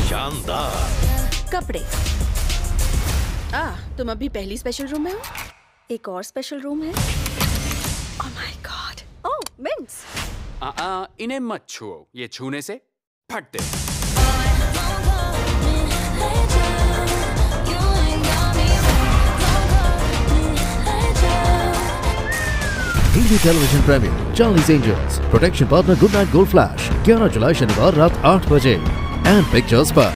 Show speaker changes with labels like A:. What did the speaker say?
A: शानदार।
B: कपड़े। तुम अभी पहली स्पेशल रूम में हो? एक और स्पेशल रूम है। Oh my God. Oh, mints.
C: इन्हें मत छुओ, ये छूने से फटते।
D: Hindi television premiere Charlie's Angels, protection partner good night gold flash, 11 जुलाई शनिवार रात 8 बजे एंड पिक्चर्स पर।